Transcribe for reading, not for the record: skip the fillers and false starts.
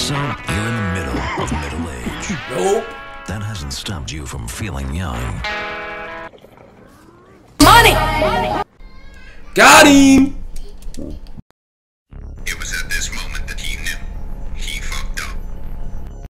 So, you're in the middle of middle age. Nope. That hasn't stopped you from feeling young. Money! Got him!